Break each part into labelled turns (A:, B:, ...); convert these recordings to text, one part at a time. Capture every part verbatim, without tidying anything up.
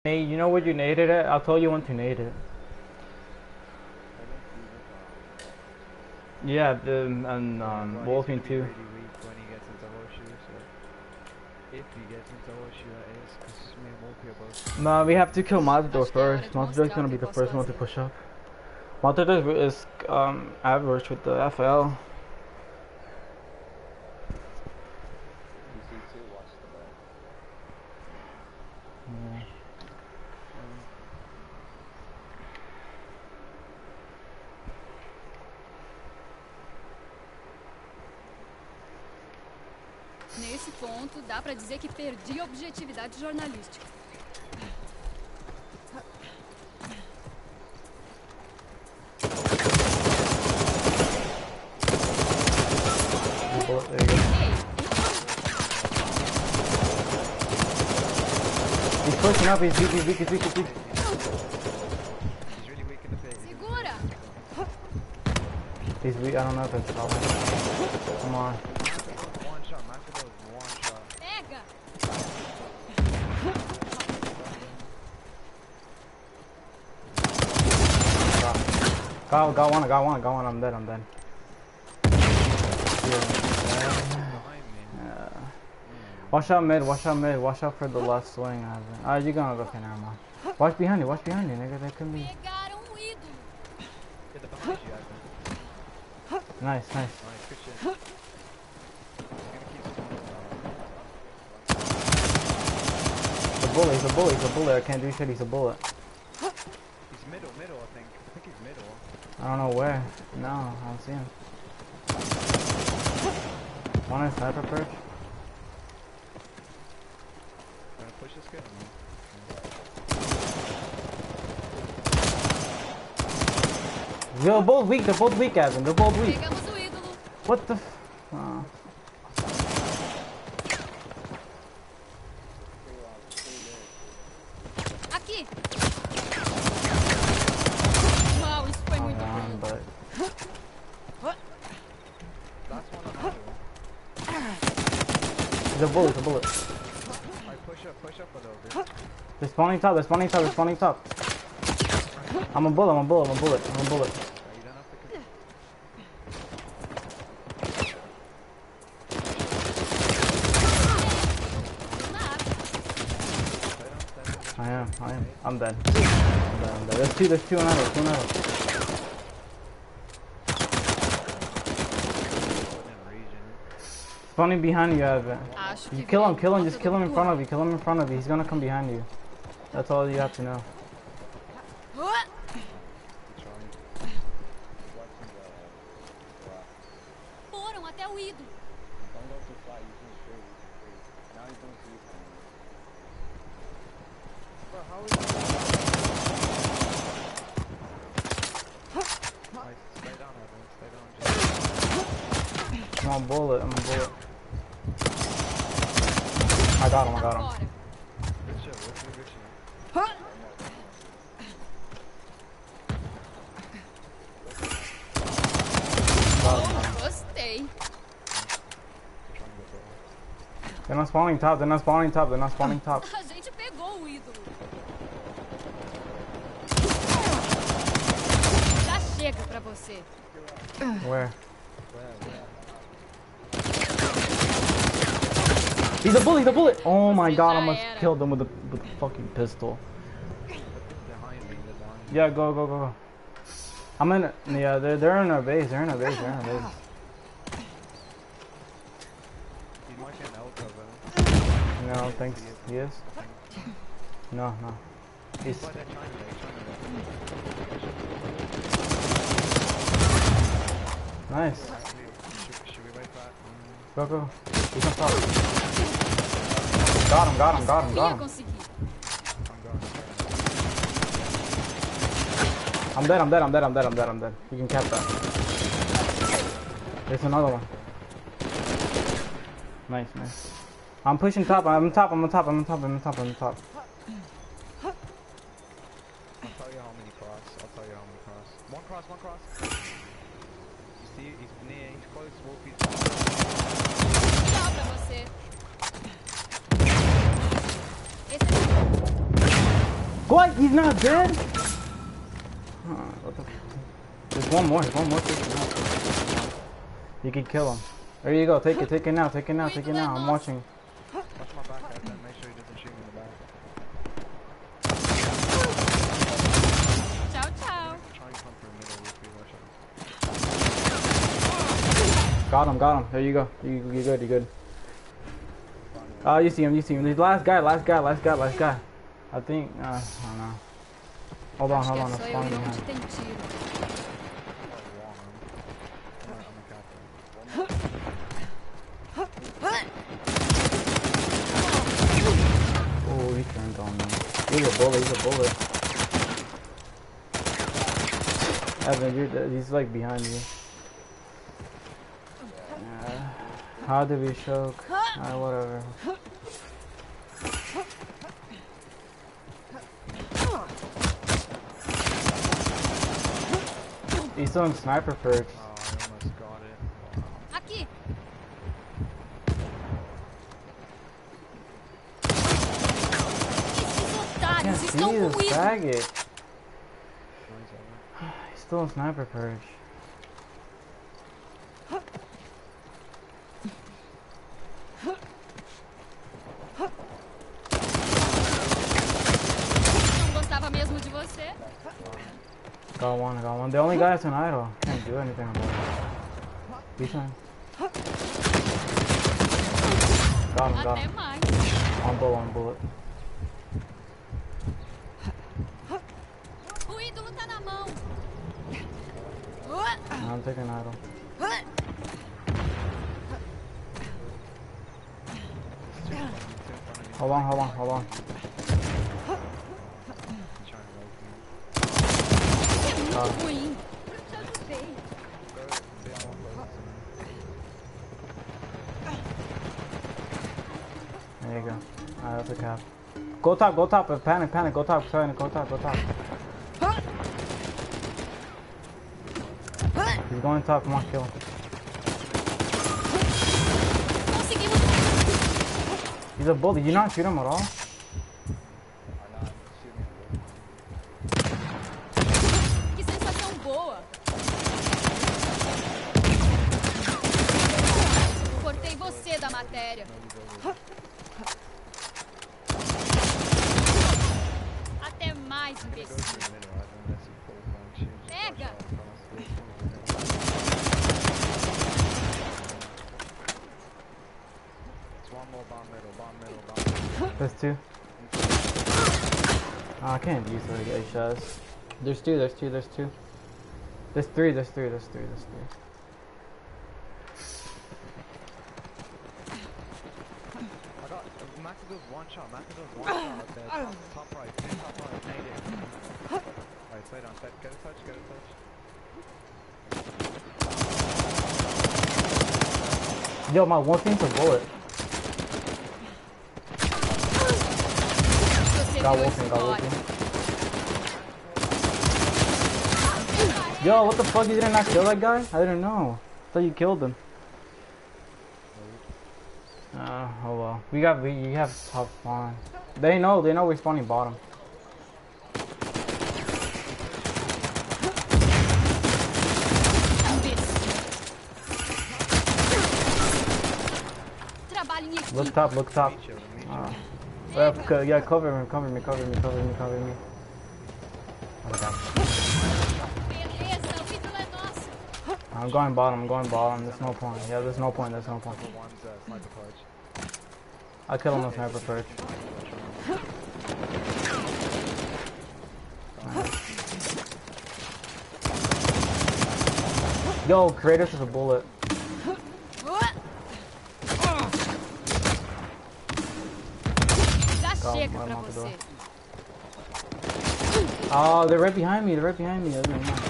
A: Nate, you know where you naded it? I'll tell you when to nade it. Yeah, the and um, Wolfing too.
B: Really weak when he gets into horseshoe, so if he gets into horseshoe, that is, because me and Wolfie are both.
A: Nah, we have to kill Matador first. Matador's gonna be the first one to push up. Matador is um average with the F L. Yeah.
C: Nesse ponto, dá pra dizer que perdi a objetividade jornalística.
A: There you go. He's pushing up, he's weak, he's weak, he's weak, he's weak.
B: He's really weak in the face.
C: Segura!
A: He's weak, I don't know if it's probably. Come on.
B: One shot, Matador is one shot.
C: Pega!
A: Got, got one, got one, got one, I'm dead, I'm dead. Yeah. Watch out mid, watch out mid, watch out for the left swing. Alright, you're gonna go, okay, never mind. Watch behind you, watch behind you, nigga, that could be.
C: Pegaram o ídolo.
B: Get the behind you, Adam.
A: Nice, nice.
B: Nice, good shit. He's gonna keep
A: He's a bullet, he's a bullet, he's a bullet, I can't do shit, he's a bullet.
B: He's middle, middle, I think. I think he's middle.
A: I don't know where. No, I don't see him. One in sniper perch.
B: Gonna push this guy?
A: They're both weak, they're both weak, Evan, they're both weak.
C: Pegamos o ídolo.
A: What the f... Oh.
C: Aqui! Uau, isso foi muito
A: On,
C: bom.
A: but...
B: Last one on middle.
A: He's a bullet, he's a bullet.
B: Alright, push up, push up a little bit.
A: They're spawning top, they're spawning top, they're spawning top. I'm a bullet, I'm a bullet, I'm a bullet, I'm a bullet.
B: Alright, you don't have to kill.
A: I am, I am. I'm dead. I'm dead, I'm dead. There's two, there's two another, two another. Spawning behind you, Evan.
C: Acho
A: You
C: que
A: kill him,
C: veio
A: kill him,
C: por
A: just
C: conta
A: kill
C: do
A: him in front
C: Tuan.
A: of you, kill him in front of you. He's gonna come behind you. That's all you have to know.
C: Ué! Foram até o ídolo.
B: Bro, how is that? Nice, stay down, Evan, stay down. Just...
A: I'm a bullet, I'm a bullet. I got him, I got him.
C: Agora.
B: Good shit, what's your good shit?
A: Got him, got him.
C: Gostei.
A: They're not spawning top, they're not spawning top, they're not spawning top.
C: A gente pegou o ídolo. Já chega pra você.
A: Where?
B: Where, where?
A: He's a bullet, he's a bullet! Oh my
C: Você
A: god, I
C: já
A: almost
C: era.
A: killed him with a, with a fucking pistol.
B: Behind me, they're behind me.
A: Yeah, go, go, go, go. I'm in, yeah, they're, they're in our base, they're in our base, they're in our base.
B: He might get an L cover.
A: No, thanks, he is? No, no. He's,
B: By that China leg, China leg.
A: nice.
B: Should, should we wait for that?
A: Go, go. He's on top. Got him, got him, got him, got
C: Ia
A: him.
C: conseguir.
B: I'm going.
A: I'm dead, I'm dead, I'm dead, I'm dead, I'm dead, I'm dead. You can cap that. There's another one. Nice, nice. I'm pushing top, I'm on top, I'm on top, I'm on top, I'm on top, I'm on top.
B: I'll tell you how many cross. I'll tell you how many cross. One cross, one cross. You see, he's near, he's close, Wolfie's.
C: Tchau pra você. Esse é
A: What? He's not dead? Huh, what the f There's one more. There's one more. You can kill him. There you go. Take it. Take it now. Take it now. Take it now. I'm watching.
B: Watch my back, guys, and make sure he doesn't shoot me in the back.
C: Tchau, tchau.
B: Try and come through middle with me, watch out.
A: Got him. Got him. There you go. You, you're good. You're good. Oh, uh, you see him. You see him. The last guy. Last guy. Last guy. Last guy. I think. Uh, I don't know. Hold on.
C: Acho
A: Hold
C: que
A: on.
C: é
A: I'm
C: só eu
A: spawning
C: ir onde
A: behind.
C: tem tiro.
A: Oh, he turned on me. He's a bullet. He's a bullet. Evan, you're dead. He's like behind you. Uh, how did we choke? Uh, whatever. He's still in sniper perks.
B: Oh, I almost got it. Wow.
C: Aqui. Esses
A: I can't
C: otários
A: see
C: estão
A: this
C: comigo.
A: faggot.
B: Where is that?
A: He's still in sniper perks.
C: Não gostava mesmo de você?
A: Got one, I got one. The only guy that's an idol. Can't do anything about it. He's fine. Got him, got
C: Até
A: him.
C: mais.
A: One bullet, one bullet.
C: O ídolo tá na mão.
A: I'm taking idol. Hold on, hold on, hold on.
B: He's trying to like me.
C: É muito
A: Ah.
C: ruim. Eu te ajudei.
B: Go, be on one close to me.
A: There you go. Alright, that's a cap. Go top, go top. Panic, panic. Go top, panic. Go top, go top. He's going top. Come on, kill him.
C: Conseguimos.
A: He's a bully. You not shoot him at all?
B: I'm not shooting him.
C: Que sensação boa. Cortei você da matéria. Até mais,
B: Go
C: imbecil.
B: through the middle, I don't unless he pulls one shoot. Just
C: Pega.
B: rush out across this one. It's one more bomb middle, bomb middle, bomb middle.
A: There's two. Oh, I can't use those eight shots. There's two, there's two, there's two. There's three, there's three, there's three, there's three.
B: I got uh, Macado's one shot, Macado's one shot up there. Top, top right, two top right, made it. Alright, stay down, stay, get a touch, get a touch.
A: Yo, my one thing's a bullet.
C: Você
A: Got
C: viu a
A: wolfing, got
C: história.
A: wolfing. Yo, what the fuck? You didn't not kill that guy? I didn't know. I thought you killed him. Uh, oh well. We got, we, you have top spawn. They know, they know we're spawning bottom.
C: Trabalho em equipe.
A: Look top, look top.
B: Meet you, meet you.
A: Uh, well, co- yeah, cover me, cover me, cover me, cover me, cover me. Okay.
C: Beleza, o ídolo é nosso.
A: I'm going bottom, I'm going bottom. There's no point. Yeah, there's no point, there's no point.
B: Number one's uh, sniper purge.
A: I'll kill him with sniper first. Yo, Kratos is a bullet.
C: Já
A: Calma,
C: chega
A: vai,
C: pra
A: matador.
C: você.
A: Oh, they're right behind me, they're right behind me. I didn't know.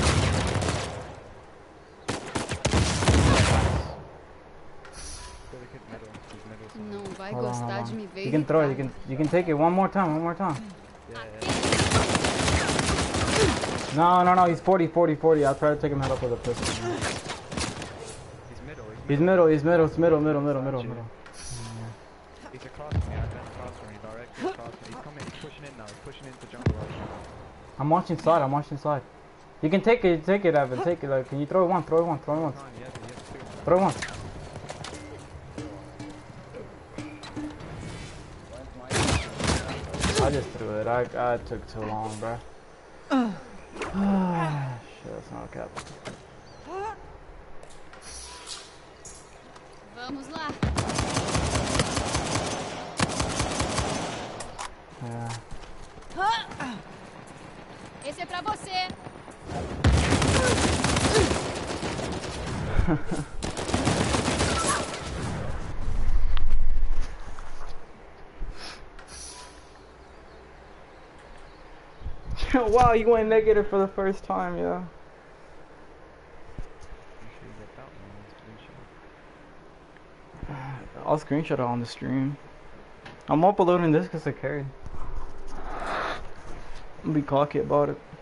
B: Go to kid middle, he's middle somewhere.
C: Não vai
A: Hold on,
C: gostar
A: hold
C: de
A: on.
C: me ver.
A: You can throw it, you
C: irritado.
A: can you can take it one more time, one more time.
B: Yeah, yeah,
C: Aqui.
B: yeah.
A: No, no, no, he's forty, forty, forty. I'll try to take him head up with a pistol.
B: He's middle, he's
A: He's
B: middle.
A: middle, he's middle, it's middle, middle, middle, middle, middle.
B: He's across me, I've been across from me, directly across me. He's coming, he's pushing in now, he's pushing pushing into jungle rush.
A: I'm watching side. I'm watching side. You can take it. Take it, Evan. Take it. Like, can you throw it one? Throw it one. Throw it one.
B: Come on, he has, he has two.
A: Throw it one. I just threw it. I I took too long, bro. Shit, that's not cap.
C: Vamos lá.
A: Yeah.
C: Esse é pra você.
A: Wow, you went negative for the first time, yeah.
B: You should get that one on screenshot.
A: I'll screenshot it on the stream. I'm uploading this because I carried. I'm gonna be cocky about it.